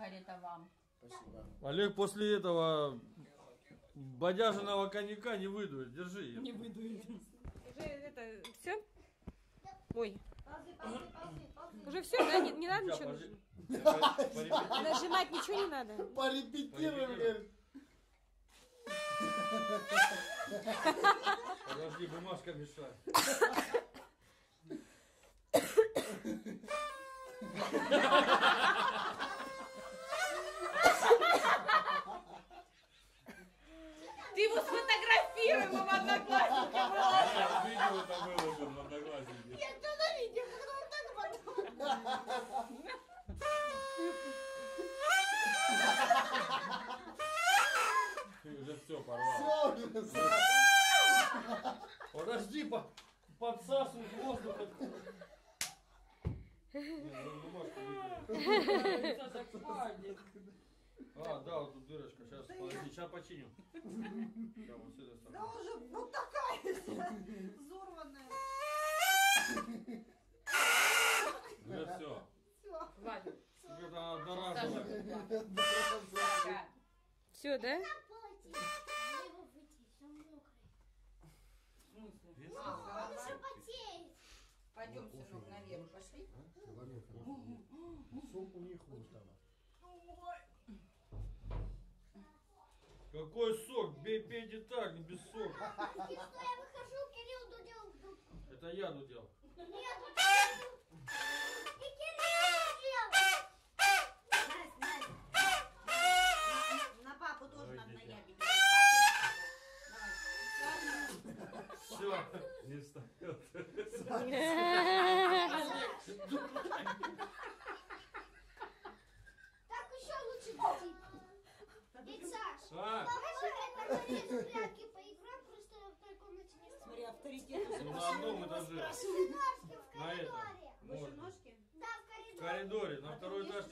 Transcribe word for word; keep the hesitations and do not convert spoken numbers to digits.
Игорь, это вам. Спасибо. Олег после этого бодяженого коньяка не выдует. Держи ее. Не выдует. Уже это, все? Ой. Ползи, ползи, ползи, ползи. Уже все, да? Не, не надо Сейчас, ничего подожди. нажимать? Порепетируй. Нажимать ничего не надо. Порепетируем, говорит. Подожди, бумажка мешает. Ты его сфотографируй, мы в Одноклассники Я видео это выложил на Одноклассники. Я туда видео, потом так потом. Ты уже все порвал. Все уже. Подожди, по подсасывай воздух. Не, ну бумажку выкинь. А, да, вот тут дырочка. Сейчас, подожди, сейчас починим. Сейчас вот сюда Да ставим. уже вот такая вся взорванная. Уже все. Все. Хватит. Тебе это одноразовое. Саша. Все, да? Я его вытереть, он мокрый. В смысле? Вес? А, Он давай. еще потеет. Пойдем, сынок, наверх. Пошли. Суп у них вот там. Какой сок? Бей, пейте так, не без сока. И что я выхожу, Кирилл дудел в дудку. Это я дудел. Нет, Кирилл. И Кирилл дудел. Настя, Настя. На папу тоже надо наябить. Давай. Все, не встает. Так еще лучше дудить. Ведь, Саш, А, давай мы в прятки поиграем, просто в той комнате не стоит. Смотри, авторитет уже ну, на пошел. одном этаже. Ножки в На этом. коридоре. Выше Можно. ножки? Да, в В коридоре. коридоре, на А ты второй умеешь этаж